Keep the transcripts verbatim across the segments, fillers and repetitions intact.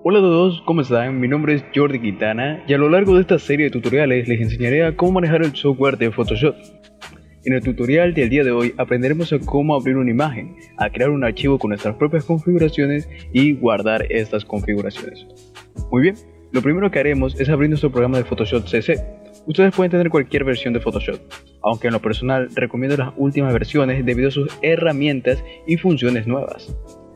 Hola a todos, ¿cómo están? Mi nombre es Jordi Quintana y a lo largo de esta serie de tutoriales les enseñaré a cómo manejar el software de Photoshop. En el tutorial del día de hoy aprenderemos a cómo abrir una imagen, a crear un archivo con nuestras propias configuraciones y guardar estas configuraciones. Muy bien, lo primero que haremos es abrir nuestro programa de Photoshop C C. Ustedes pueden tener cualquier versión de Photoshop, aunque en lo personal recomiendo las últimas versiones debido a sus herramientas y funciones nuevas.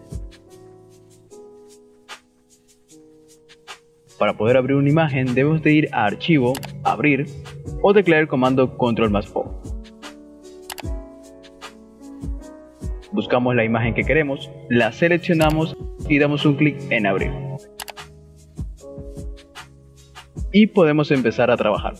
Para poder abrir una imagen debemos de ir a Archivo, Abrir o teclear el comando Control más O. Buscamos la imagen que queremos, la seleccionamos y damos un clic en Abrir. Y podemos empezar a trabajar.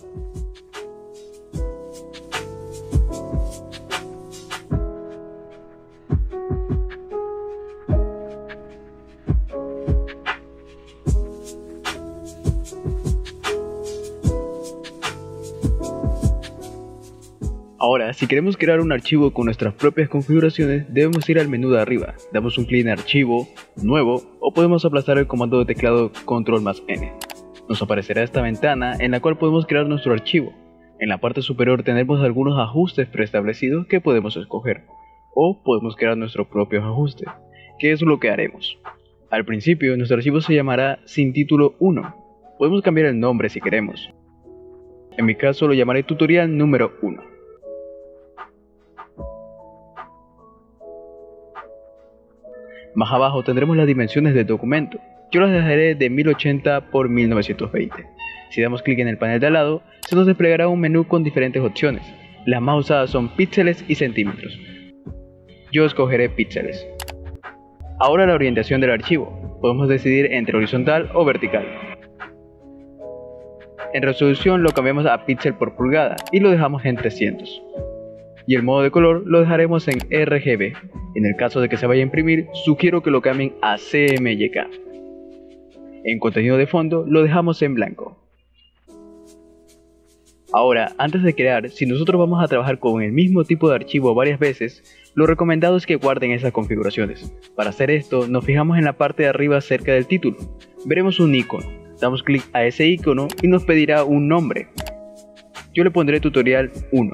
Ahora, si queremos crear un archivo con nuestras propias configuraciones, debemos ir al menú de arriba, damos un clic en Archivo, Nuevo, o podemos aplastar el comando de teclado Control más N. Nos aparecerá esta ventana en la cual podemos crear nuestro archivo. En la parte superior tenemos algunos ajustes preestablecidos que podemos escoger, o podemos crear nuestros propios ajustes, que es lo que haremos. Al principio, nuestro archivo se llamará Sin Título uno. Podemos cambiar el nombre si queremos. En mi caso lo llamaré Tutorial número uno. Más abajo tendremos las dimensiones del documento. Yo las dejaré de mil ochenta por mil novecientos veinte. Si damos clic en el panel de al lado, se nos desplegará un menú con diferentes opciones. Las más usadas son píxeles y centímetros. Yo escogeré píxeles. Ahora la orientación del archivo. Podemos decidir entre horizontal o vertical. En resolución lo cambiamos a píxel por pulgada y lo dejamos en trescientos. Y el modo de color lo dejaremos en R G B. En el caso de que se vaya a imprimir, sugiero que lo cambien a C M Y K. En contenido de fondo lo dejamos en blanco. Ahora, antes de crear, si nosotros vamos a trabajar con el mismo tipo de archivo varias veces, lo recomendado es que guarden esas configuraciones. Para hacer esto, nos fijamos en la parte de arriba cerca del título. Veremos un icono. Damos clic a ese icono y nos pedirá un nombre. Yo le pondré Tutorial uno.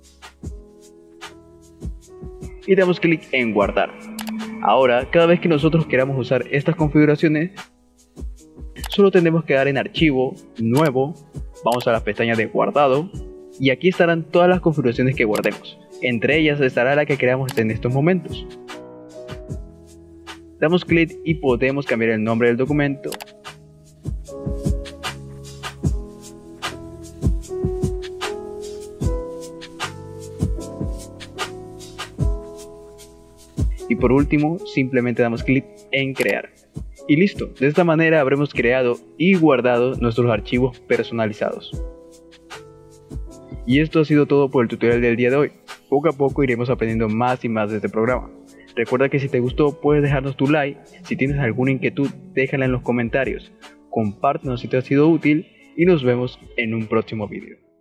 Y damos clic en guardar. Ahora, cada vez que nosotros queramos usar estas configuraciones, solo tendremos que dar en Archivo, Nuevo, vamos a la pestaña de Guardado, y aquí estarán todas las configuraciones que guardemos. Entre ellas estará la que creamos en estos momentos. Damos clic y podemos cambiar el nombre del documento. Y por último, simplemente damos clic en crear. Y listo, de esta manera habremos creado y guardado nuestros archivos personalizados. Y esto ha sido todo por el tutorial del día de hoy. Poco a poco iremos aprendiendo más y más de este programa. Recuerda que si te gustó puedes dejarnos tu like, si tienes alguna inquietud déjala en los comentarios, compártenos si te ha sido útil y nos vemos en un próximo vídeo.